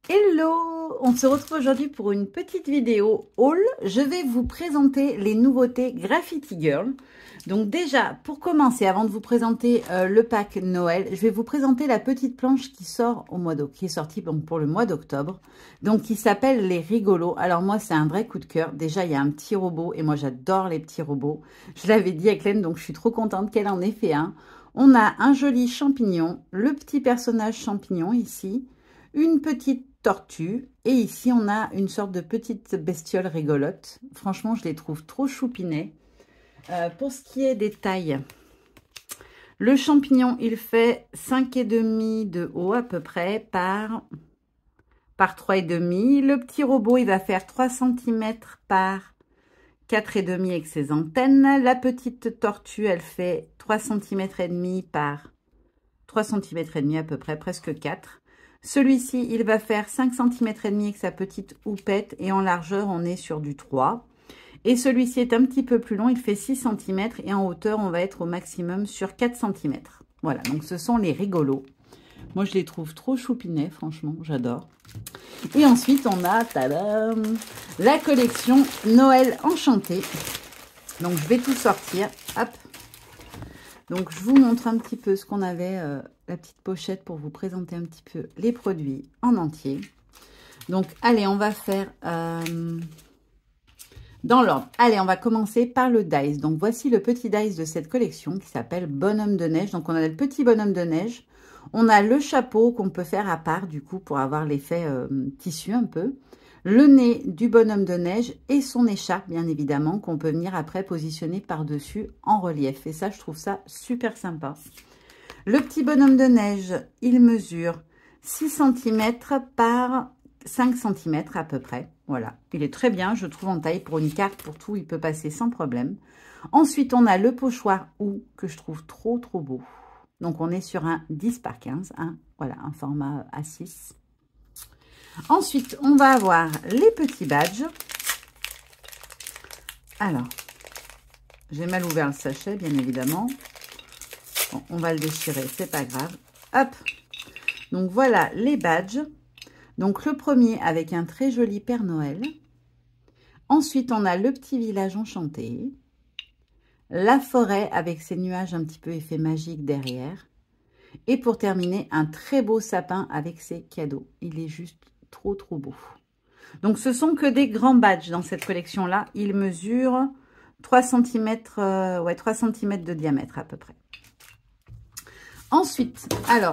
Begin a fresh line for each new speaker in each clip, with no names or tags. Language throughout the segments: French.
Hello! On se retrouve aujourd'hui pour une petite vidéo haul. Je vais vous présenter les nouveautés Graffiti Girl. Donc déjà, pour commencer, avant de vous présenter le pack Noël, je vais vous présenter la petite planche qui sort au mois d'octobre, qui est sortie donc pour le mois d'octobre. Donc qui s'appelle les rigolos. Alors moi, c'est un vrai coup de cœur. Déjà, il y a un petit robot et moi, j'adore les petits robots. Je l'avais dit à Clem, donc je suis trop contente qu'elle en ait fait un. On a un joli champignon, le petit personnage champignon ici, une petite tortue et ici on a une sorte de petite bestiole rigolote. Franchement, je les trouve trop choupinets. Pour ce qui est des tailles, le champignon il fait 5,5 de haut à peu près par 3,5. Le petit robot il va faire 3 cm par 4,5 avec ses antennes. La petite tortue elle fait 3,5 cm par 3,5 cm à peu près, presque 4. Celui-ci, il va faire 5 cm et demi avec sa petite houppette et en largeur, on est sur du 3. Et celui-ci est un petit peu plus long, il fait 6 cm et en hauteur, on va être au maximum sur 4 cm. Voilà, donc ce sont les rigolos. Moi, je les trouve trop choupinets, franchement, j'adore. Et ensuite, on a tadam, la collection Noël Enchanté. Donc, je vais tout sortir. Hop. Donc, je vous montre un petit peu ce qu'on avait, la petite pochette pour vous présenter un petit peu les produits en entier. Donc, allez, on va faire dans l'ordre. Allez, on va commencer par le dice. Donc, voici le petit dice de cette collection qui s'appelle Bonhomme de neige. Donc, on a le petit bonhomme de neige. On a le chapeau qu'on peut faire à part, du coup, pour avoir l'effet tissu un peu. Le nez du bonhomme de neige et son écharpe, bien évidemment, qu'on peut venir après positionner par-dessus en relief. Et ça, je trouve ça super sympa. Le petit bonhomme de neige, il mesure 6 cm par 5 cm à peu près. Voilà, il est très bien, je trouve, en taille. Pour une carte, pour tout, il peut passer sans problème. Ensuite, on a le pochoir OU que je trouve trop beau. Donc, on est sur un 10 par 15, hein, voilà, un format A6. Ensuite, on va avoir les petits badges. Alors, j'ai mal ouvert le sachet, bien évidemment. Bon, on va le déchirer, c'est pas grave. Hop. Donc, voilà les badges. Donc, le premier avec un très joli Père Noël. Ensuite, on a le petit village enchanté. La forêt avec ses nuages un petit peu effet magique derrière. Et pour terminer, un très beau sapin avec ses cadeaux. Il est juste trop beau. Donc, ce sont que des grands badges dans cette collection-là. Ils mesurent 3 cm, 3 cm de diamètre à peu près. Ensuite, alors,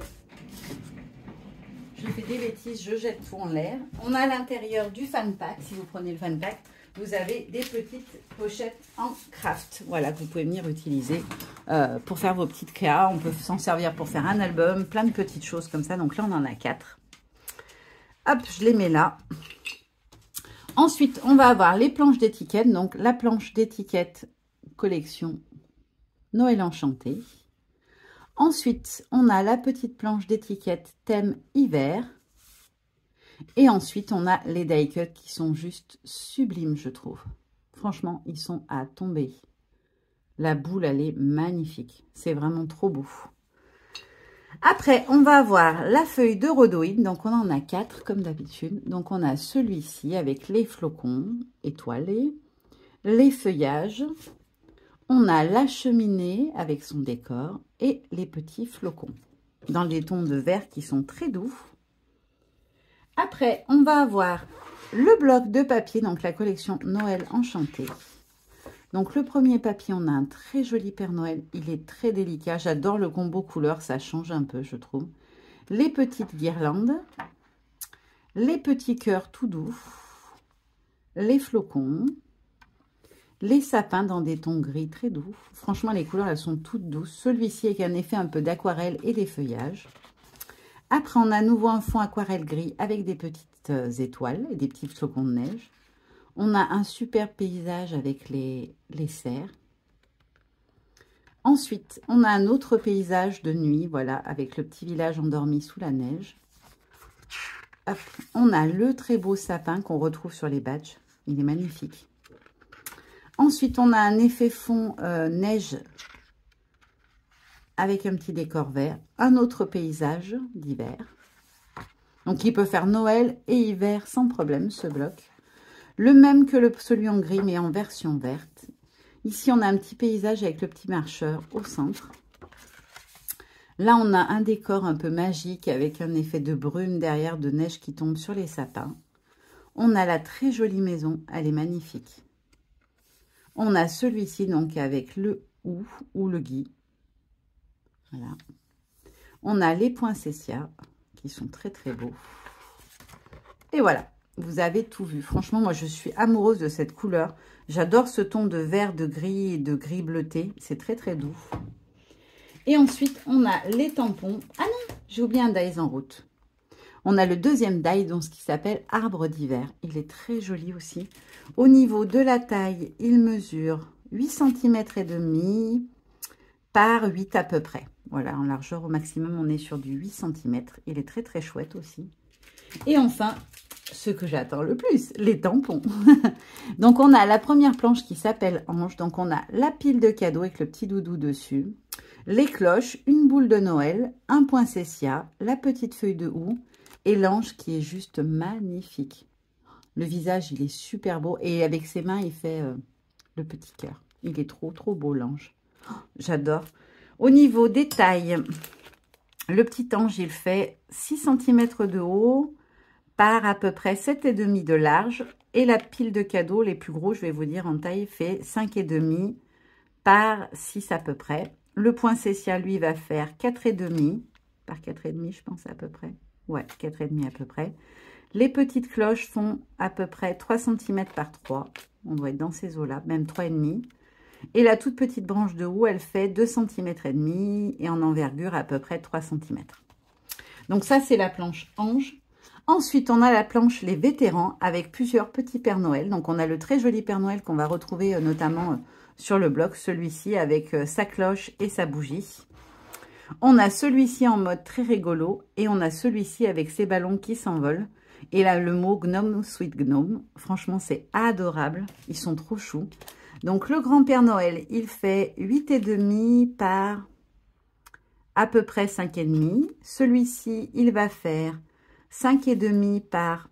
je fais des bêtises, je jette tout en l'air. On a à l'intérieur du fan pack. Si vous prenez le fan pack, vous avez des petites pochettes en craft. Voilà, que vous pouvez venir utiliser pour faire vos petites créas. On peut s'en servir pour faire un album, plein de petites choses comme ça. Donc là, on en a 4. Hop, je les mets là. Ensuite, on va avoir les planches d'étiquette. Donc, la planche d'étiquette collection Noël Enchanté. Ensuite, on a la petite planche d'étiquette thème hiver. Et ensuite, on a les die cuts qui sont juste sublimes, je trouve. Franchement, ils sont à tomber. La boule, elle est magnifique. C'est vraiment trop beau. Après, on va avoir la feuille de rhodoïde. Donc, on en a 4 comme d'habitude. Donc, on a celui-ci avec les flocons étoilés, les feuillages. On a la cheminée avec son décor et les petits flocons dans des tons de vert qui sont très doux. Après, on va avoir le bloc de papier, donc la collection Noël Enchanté. Donc, le premier papier, on a un très joli Père Noël. Il est très délicat. J'adore le combo couleur. Ça change un peu, je trouve. Les petites guirlandes. Les petits cœurs tout doux. Les flocons. Les sapins dans des tons gris très doux. Franchement, les couleurs, elles sont toutes douces. Celui-ci avec un effet un peu d'aquarelle et des feuillages. Après, on a à nouveau un fond aquarelle gris avec des petites étoiles et des petits flocons de neige. On a un super paysage avec les cerfs. Ensuite, on a un autre paysage de nuit, voilà, avec le petit village endormi sous la neige. Hop, on a le très beau sapin qu'on retrouve sur les badges. Il est magnifique. Ensuite, on a un effet fond neige avec un petit décor vert. Un autre paysage d'hiver. Donc, il peut faire Noël et hiver sans problème, ce bloc. Le même que celui en gris, mais en version verte. Ici, on a un petit paysage avec le petit marcheur au centre. Là, on a un décor un peu magique avec un effet de brume derrière, de neige qui tombe sur les sapins. On a la très jolie maison, elle est magnifique. On a celui-ci donc avec le ou le gui. Voilà. On a les poinsettias qui sont très très beaux. Et voilà, vous avez tout vu. Franchement, moi je suis amoureuse de cette couleur. J'adore ce ton de vert, de gris et de gris bleuté. C'est très très doux. Et ensuite, on a les tampons. Ah non, j'ai oublié un die en route. On a le deuxième die, donc ce qui s'appelle arbre d'hiver. Il est très joli aussi. Au niveau de la taille, il mesure 8 cm et demi par 8 à peu près. Voilà, en largeur au maximum, on est sur du 8 cm. Il est très très chouette aussi. Et enfin, ce que j'attends le plus, les tampons. Donc, on a la première planche qui s'appelle Ange. Donc, on a la pile de cadeaux avec le petit doudou dessus. Les cloches, une boule de Noël, un poinsettia, la petite feuille de houx et l'ange qui est juste magnifique. Le visage, il est super beau et avec ses mains, il fait le petit cœur. Il est trop, trop beau, l'ange. Oh, j'adore. Au niveau des tailles, le petit ange, il fait 6 cm de haut par à peu près 7,5 de large. Et la pile de cadeaux, les plus gros, je vais vous dire en taille, fait 5,5 par 6 à peu près. Le poinsettia, lui, va faire 4,5 par 4,5, je pense, à peu près. Ouais, 4,5 à peu près. Les petites cloches font à peu près 3 cm par 3. On doit être dans ces eaux-là, même 3,5. Et la toute petite branche de houx, elle fait 2,5 cm et en envergure à peu près 3 cm. Donc ça, c'est la planche Ange. Ensuite, on a la planche Les Vétérans avec plusieurs petits Pères Noël. Donc, on a le très joli Père Noël qu'on va retrouver notamment sur le bloc. Celui-ci avec sa cloche et sa bougie. On a celui-ci en mode très rigolo. Et on a celui-ci avec ses ballons qui s'envolent. Et là, le mot Gnome Sweet Gnome. Franchement, c'est adorable. Ils sont trop choux. Donc, le grand Père Noël, il fait 8,5 par à peu près 5,5. Celui-ci, il va faire 5,5 par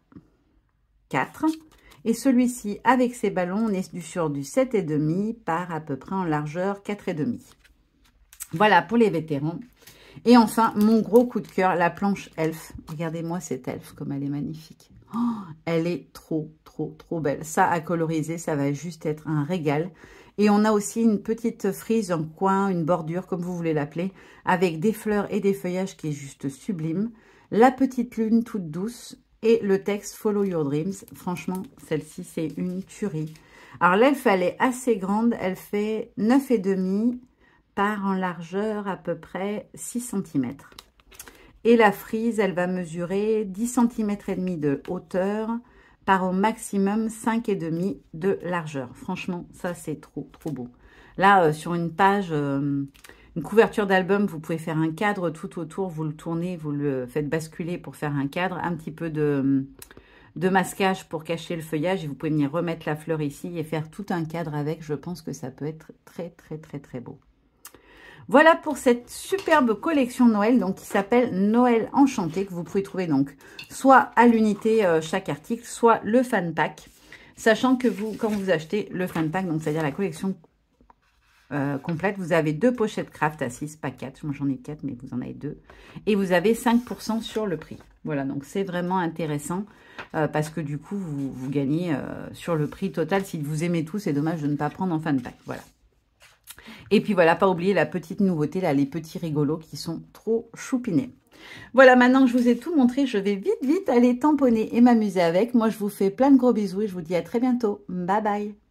4. Et celui-ci, avec ses ballons, on est sur du 7,5 par à peu près en largeur 4,5. Voilà pour les vétérans. Et enfin, mon gros coup de cœur, la planche Elf. Regardez-moi cette Elf, comme elle est magnifique. Oh, elle est trop, trop, trop belle. Ça, à coloriser, ça va juste être un régal. Et on a aussi une petite frise, un coin, une bordure, comme vous voulez l'appeler, avec des fleurs et des feuillages qui est juste sublime. La petite lune toute douce et le texte Follow Your Dreams. Franchement, celle-ci, c'est une tuerie. Alors, l'elfe, elle est assez grande. Elle fait 9,5 par en largeur à peu près 6 cm. Et la frise, elle va mesurer 10 cm et demi de hauteur par au maximum 5,5 de largeur. Franchement, ça, c'est trop, trop beau. Là, sur une page... une couverture d'album, vous pouvez faire un cadre tout autour, vous le tournez, vous le faites basculer pour faire un cadre, un petit peu de masquage pour cacher le feuillage et vous pouvez venir remettre la fleur ici et faire tout un cadre avec. Je pense que ça peut être très, très, très, très beau. Voilà pour cette superbe collection Noël donc qui s'appelle Noël Enchanté que vous pouvez trouver donc soit à l'unité chaque article, soit le fan pack. Sachant que vous, quand vous achetez le fan pack, donc c'est-à-dire la collection complète, vous avez 2 pochettes craft à 6, pas 4. Moi, j'en ai 4, mais vous en avez 2. Et vous avez 5% sur le prix. Voilà, donc c'est vraiment intéressant parce que du coup, vous gagnez sur le prix total. Si vous aimez tout, c'est dommage de ne pas prendre en fan pack. Voilà. Et puis voilà, pas oublier la petite nouveauté, là, les petits rigolos qui sont trop choupinés. Voilà, maintenant que je vous ai tout montré, je vais vite aller tamponner et m'amuser avec. Moi, je vous fais plein de gros bisous et je vous dis à très bientôt. Bye bye.